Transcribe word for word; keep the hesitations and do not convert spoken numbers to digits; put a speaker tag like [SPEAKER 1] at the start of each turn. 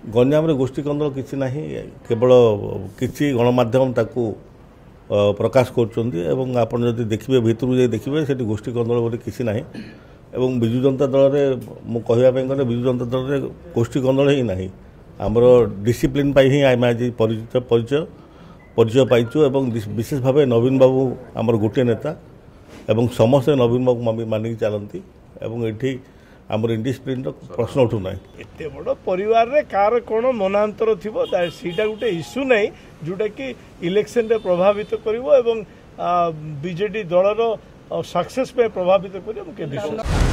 [SPEAKER 1] गंजाम रे गोष्ठी कंदल किसी ना केवल किसी गणमाध्यम ताकू प्रकाश कर आपड़ जब देखिए भितर जाए देखिए से गोष्ठी कंदल बोली किसी ना एवं विजु जनता दल में कहवाई गले विजु जनता दल में गोष्ठी कंदल ही ना आमर डिसिप्लिन ही आम आज परिचित परिचय परिचय पाइचु एवं विशेष भाव नवीन बाबू आमर गोटे नेता एवं समस्ते नवीन बाबू मानिक चलती ये आमर इंडिस्प्लिन प्रश्न उठू ना
[SPEAKER 2] एत बड़ परिवार रे कार कौन मनांतर थी सीटा गोटे इश्यू ना जोटा कि इलेक्शन रे प्रभावित करिवो एवं बीजेडी दलर सक्सेस पे प्रभावित करिवो के विश्वास।